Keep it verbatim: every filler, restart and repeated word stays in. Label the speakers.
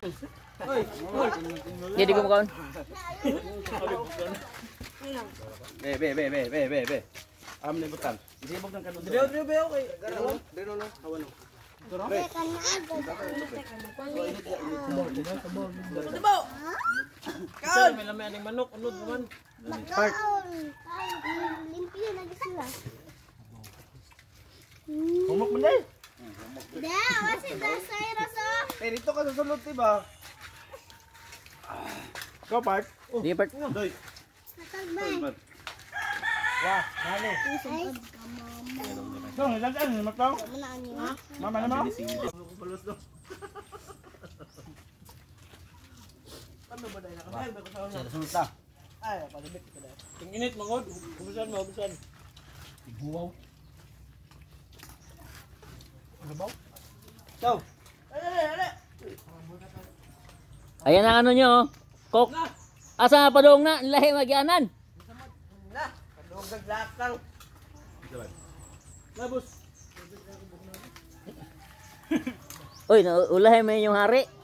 Speaker 1: Jadi ko makaon.
Speaker 2: Be be be be be be be. Am ni butan. Isibog ng kanon. Dilo dilo be okay. Dilo no. Awan no. Be.
Speaker 3: Diba? Kaon! May lamay aning manok, unod naman.
Speaker 4: Makaon! Limpyo lagi sila.
Speaker 2: Humok mo dai.
Speaker 4: Da, wasi da Cyrus oh.
Speaker 2: Eh dito ka sa sulod tiba. Go part.
Speaker 1: Di part.
Speaker 2: Doy.
Speaker 4: Natagbay.
Speaker 2: Wah, nani.
Speaker 4: Ay,
Speaker 2: So, nagdan ni mataw.
Speaker 4: muna ani.
Speaker 2: Mama na mo.
Speaker 3: Ano ba dahil nakahal ba ko sa una?
Speaker 2: Sulod ta.
Speaker 3: Ay, palibit ka dahil. Yung init mangod, ubusan mo, ubusan.
Speaker 2: Buwaw.
Speaker 3: Ano ba? Go! Ay, ay, ay!
Speaker 1: Ayan ang ano nyo. Oh. Kok. Asa nga padong na. Lahi magyanan.
Speaker 3: Na! Kadugag naglakang. Labos!
Speaker 1: Uy, ulahi mo yung hari.